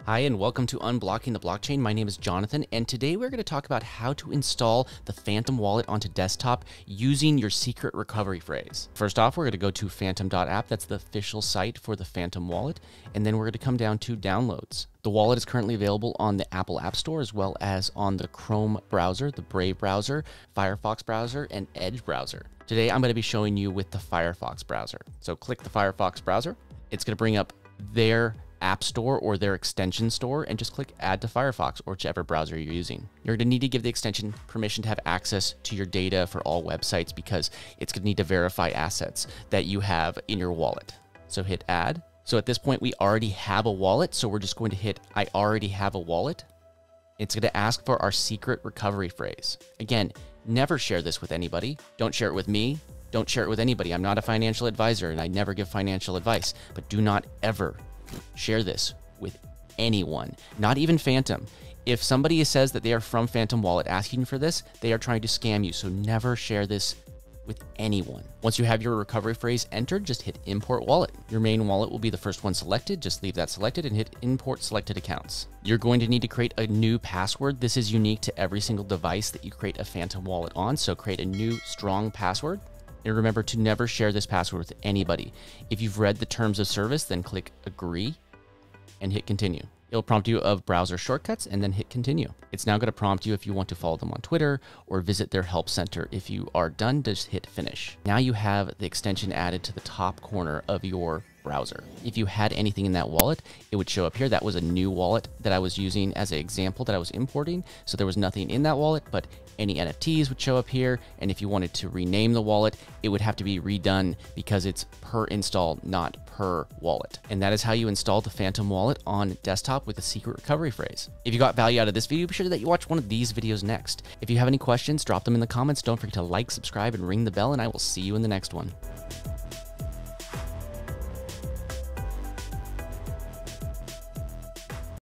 Hi, and welcome to Unblocking the Blockchain. My name is Jonathan, and today we're going to talk about how to install the Phantom wallet onto desktop using your secret recovery phrase. First off, we're going to go to phantom.app. That's the official site for the Phantom wallet. And then we're going to come down to downloads. The wallet is currently available on the Apple App Store as well as on the Chrome browser, the Brave browser, Firefox browser, and Edge browser. Today, I'm going to be showing you with the Firefox browser. So click the Firefox browser. It's going to bring up their App Store or their extension store and just click Add to Firefox or whichever browser you're using. You're going to need to give the extension permission to have access to your data for all websites because it's going to need to verify assets that you have in your wallet. So hit Add. So at this point, we already have a wallet. So we're just going to hit I already have a wallet. It's going to ask for our secret recovery phrase. Again, never share this with anybody. Don't share it with me. Don't share it with anybody. I'm not a financial advisor and I never give financial advice, but do not ever share this with anyone, not even Phantom. If somebody says that they are from Phantom Wallet asking for this, they are trying to scam you. So never share this with anyone. Once you have your recovery phrase entered, just hit import wallet. Your main wallet will be the first one selected. Just leave that selected and hit import selected accounts. You're going to need to create a new password. This is unique to every single device that you create a Phantom wallet on. So create a new strong password. And remember to never share this password with anybody. If you've read the terms of service, then click agree and hit continue. It'll prompt you of browser shortcuts and then hit continue. It's now going to prompt you if you want to follow them on Twitter or visit their help center. If you are done, just hit finish. Now you have the extension added to the top corner of your browser. If you had anything in that wallet, it would show up here. That was a new wallet that I was using as an example that I was importing. So there was nothing in that wallet, but any NFTs would show up here. And if you wanted to rename the wallet, it would have to be redone because it's per install, not per wallet. And that is how you install the Phantom wallet on desktop with a secret recovery phrase. If you got value out of this video, be sure that you watch one of these videos next. If you have any questions, drop them in the comments. Don't forget to like, subscribe, and ring the bell, and I will see you in the next one.